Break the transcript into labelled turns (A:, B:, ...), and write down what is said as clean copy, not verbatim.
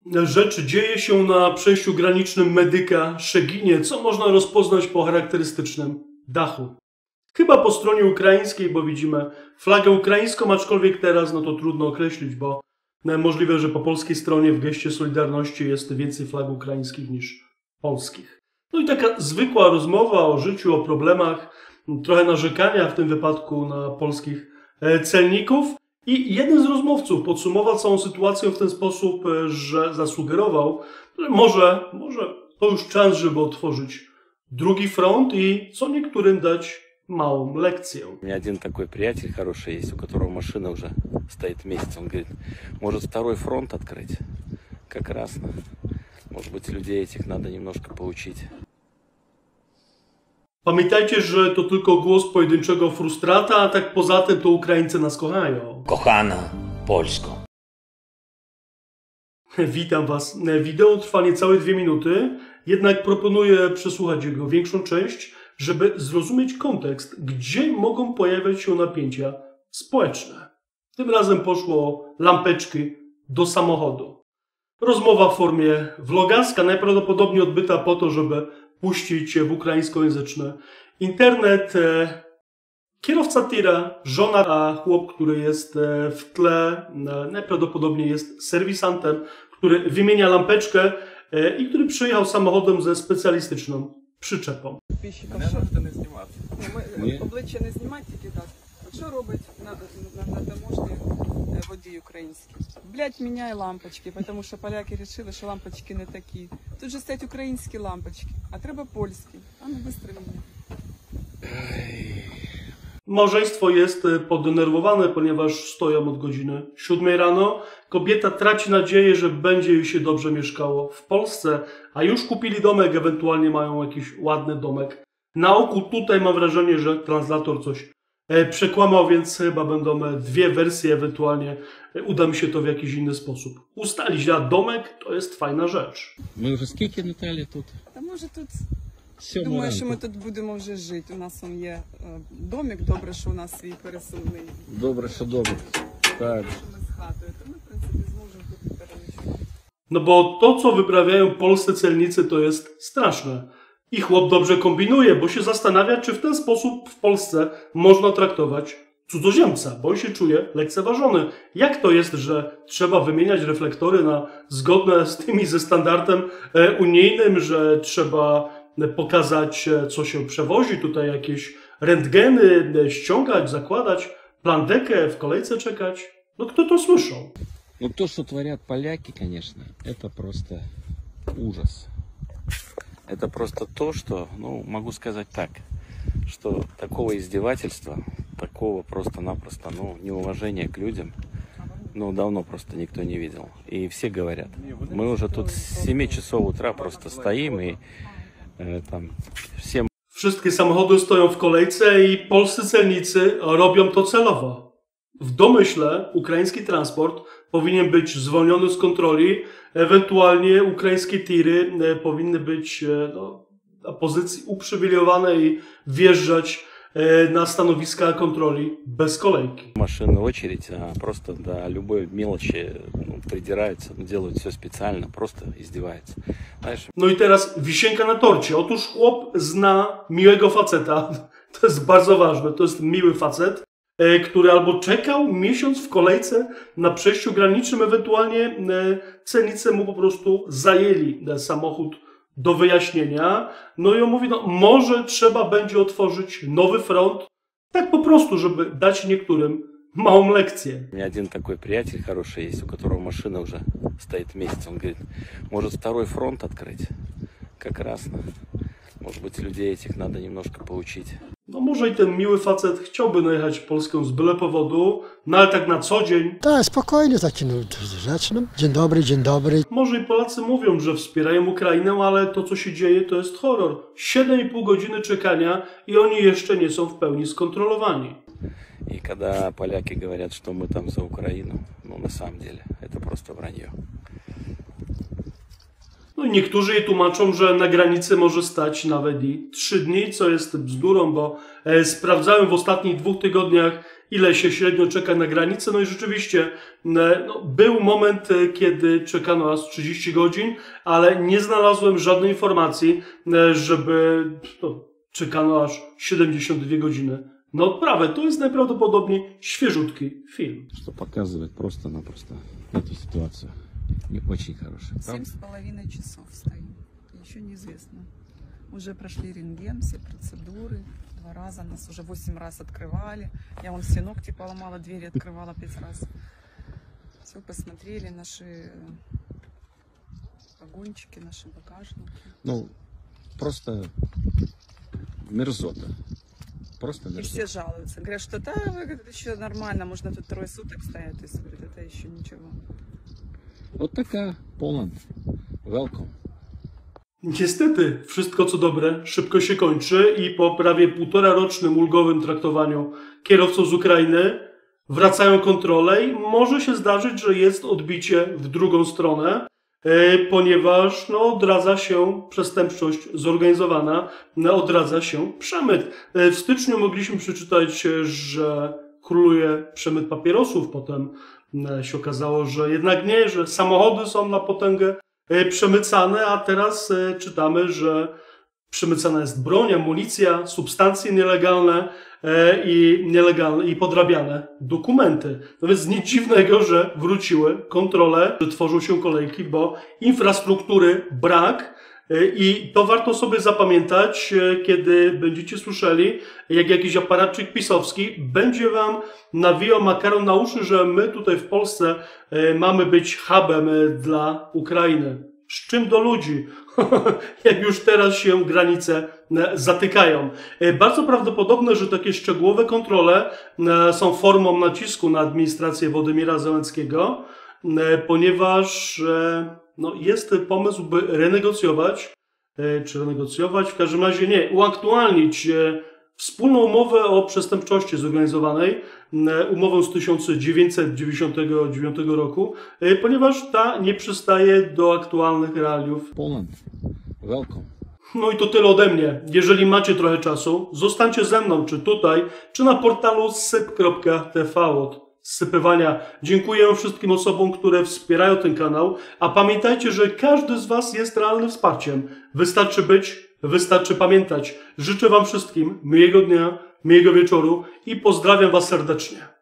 A: rzecz dzieje się na przejściu granicznym Medyka-Szeginie, co można rozpoznać po charakterystycznym dachu. Chyba po stronie ukraińskiej, bo widzimy flagę ukraińską, aczkolwiek teraz no to trudno określić, bo możliwe, że po polskiej stronie w geście solidarności jest więcej flag ukraińskich niż polskich. No i taka zwykła rozmowa o życiu, o problemach, trochę narzekania w tym wypadku na polskich celników. I jeden z rozmówców podsumował całą sytuację w ten sposób, że zasugerował, że może to już czas, żeby otworzyć drugi front i co niektórym dać małą lekcję.
B: У меня один такой приятель хороший есть, у которого машина уже стоит месяц. Он говорит, может второй фронт открыть? Как раз, может быть, людей этих надо немножко поучить.
A: Pamiętajcie, że to tylko głos pojedynczego frustrata, a tak poza tym to Ukraińcy nas kochają.
C: Kochana Polsko.
A: Witam Was. Wideo trwa niecałe 2 minuty, jednak proponuję przesłuchać jego większą część, żeby zrozumieć kontekst, gdzie mogą pojawiać się napięcia społeczne. Tym razem poszło o lampeczki do samochodu. Rozmowa w formie vlogarska, najprawdopodobniej odbyta po to, żeby puścić w ukraińskojęzyczny internet. Kierowca tira, żona, a chłop, który jest w tle, najprawdopodobniej jest serwisantem, który wymienia lampeczkę i który przyjechał samochodem ze specjalistyczną przyczepą.
D: Обличчя не знімати, тільки так. От що робить на таможні водій український? Блять, міняє лампочки, тому що поляки вирішили, що лампочки не такі. Тут же стоять українські лампочки, а треба польські. А ну, швидко міняй.
A: Małżeństwo jest podenerwowane, ponieważ stoją od godziny 7 rano. Kobieta traci nadzieję, że będzie jej się dobrze mieszkało w Polsce, a już kupili domek, ewentualnie mają jakiś ładny domek na oku. Tutaj mam wrażenie, że translator coś przekłamał, więc chyba będą 2 wersje, ewentualnie uda mi się to w jakiś inny sposób ustalić. A domek to jest fajna rzecz.
B: Мы уже скільки, Наталя, тут?
D: Та може тут,
B: Сьома
D: думаю,
B: ранку.
D: що ми тут будемо вже жити. У нас он є домик, добре, що у нас свій пересувний.
B: Добре, що добре. Так.
D: Що ми з хатою, то ми, в принципі, зможемо тут переночувати.
A: No bo to, co wyprawiają polscy celnicy, to jest straszne. I chłop dobrze kombinuje, bo się zastanawia, czy w ten sposób w Polsce można traktować cudzoziemca, bo on się czuje lekceważony. Jak to jest, że trzeba wymieniać reflektory na zgodne z tymi ze standardem unijnym, że trzeba pokazać, co się przewozi, tutaj jakieś rentgeny ściągać, zakładać, plandekę, w kolejce czekać? No kto to słyszał?
B: Ну то, что творят поляки, конечно, это просто ужас. Это просто то, что, ну, могу сказать так, что такого издевательства, такого просто-напросто, ну, неуважения к людям, ну, давно просто никто не видел. И все говорят. Мы уже тут с 7 часов утра просто стоим и там всем...
A: Wszystkie samochody stoją w kolejce i polscy celnicy robią to celowo. W domyśle ukraiński transport powinien być zwolniony z kontroli, ewentualnie ukraińskie tiry powinny być na pozycji uprzywilejowanej i wjeżdżać na stanowiska kontroli bez kolejki.
B: Машины очередь, а просто до любой мелочи придираются, делают все специально, просто издеваются. Знаешь,
A: No i teraz wisienka na torcie. Otóż chłop zna miłego faceta. To jest bardzo ważne. To jest miły facet, który albo czekał miesiąc w kolejce na przejściu granicznym, ewentualnie celnicy mu po prostu zajęli samochód do wyjaśnienia. No i on mówi, no może trzeba będzie otworzyć nowy front, tak po prostu, żeby dać niektórym małą lekcję.
B: у меня один такой приятель хороший есть, у которого машина уже стоит месяц. Он говорит, может второй фронт открыть? Как раз, может быть, людей этих надо немножко поучить.
A: No może i ten miły facet chciałby najechać Polskę z byle powodu, no ale tak na co dzień.
E: Tak, spokojnie, taki no, rzeczny. Dzień dobry, dzień dobry.
A: Może i Polacy mówią, że wspierają Ukrainę, ale to, co się dzieje, to jest horror. 7,5 godziny czekania i oni jeszcze nie są w pełni skontrolowani.
B: И когда поляки говорят, что мы там за Украину, ну, на самом деле, это просто вранье.
A: No i niektórzy je tłumaczą, że na granicy może stać nawet i 3 dni, co jest bzdurą, bo sprawdzałem w ostatnich 2 tygodniach ile się średnio czeka na granicę. No i rzeczywiście był moment, kiedy czekano aż 30 godzin, ale nie znalazłem żadnej informacji, żeby czekano aż 72 godziny na odprawę. To jest najprawdopodobniej świeżutki film.
B: Что показывает просто-напросто эту ситуацию. Не очень хорошая. правда?
D: 7,5 часов стоим. Еще неизвестно. Уже прошли рентген, все процедуры. 2 раза. Нас уже 8 раз открывали. Я вон все ногти поломала, двери открывала 5 раз. Все посмотрели, наши вагончики, наши багажники.
B: Ну, просто мерзота. Просто
D: И
B: мерзота.
D: все жалуются. Говорят, что да, вы, говорит, еще нормально, можно тут 3 суток стоять. То есть, говорит, это еще ничего.
B: Вот такая Poland. Welcome.
A: Niestety, wszystko co dobre szybko się kończy i po prawie 1,5-rocznym ulgowym traktowaniu kierowców z Ukrainy wracają kontrole i może się zdarzyć, że jest odbicie w drugą stronę, ponieważ odradza się przestępczość zorganizowana, odradza się przemyt. W styczniu mogliśmy przeczytać, że króluje przemyt papierosów, potem się okazało, że jednak nie, że samochody są na potęgę przemycane, a teraz czytamy, że przemycana jest broń, amunicja, substancje nielegalne i podrabiane dokumenty. No więc nic dziwnego, że wróciły kontrole, że tworzą się kolejki, bo infrastruktury brak. I to warto sobie zapamiętać, kiedy będziecie słyszeli, jak jakiś aparatczyk pisowski będzie wam nawijał makaron na uszy, że my tutaj w Polsce mamy być hubem dla Ukrainy. Z czym do ludzi? Jak już teraz się granice zatykają. Bardzo prawdopodobne, że takie szczegółowe kontrole są formą nacisku na administrację Władimira Zełenskiego, ponieważ jest pomysł, by renegocjować, w każdym razie nie, uaktualnić wspólną umowę o przestępczości zorganizowanej, umowę z 1999 roku, ponieważ ta nie przystaje do aktualnych realiów.
B: Poland. Welcome.
A: No i to tyle ode mnie. Jeżeli macie trochę czasu, zostańcie ze mną, czy tutaj, czy na portalu syp.tv od sypywania. Dziękuję wszystkim osobom, które wspierają ten kanał, a pamiętajcie, że każdy z was jest realnym wsparciem. Wystarczy być, wystarczy pamiętać. Życzę wam wszystkim miłego dnia, miłego wieczoru i pozdrawiam was serdecznie.